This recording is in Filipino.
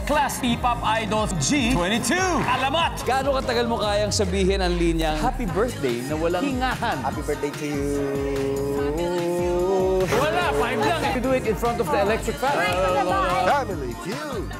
class P-pop idols G22. Alamat! Gaano katagal mo kayang sabihin ang linyang happy birthday na walang hingahan? Happy birthday to you. Wala, 5 lang eh. You do it in front of the electric fan. Right from the bahay. Family Feud.